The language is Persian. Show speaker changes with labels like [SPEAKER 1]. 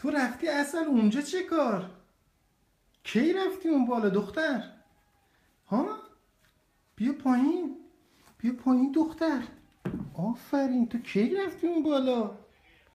[SPEAKER 1] تو رفتی اصل اونجا چه کار؟ کی رفتی اون بالا دختر؟ ها؟ بیا پایین. بیا پایین دختر. آفرین، تو کی رفتی اون بالا؟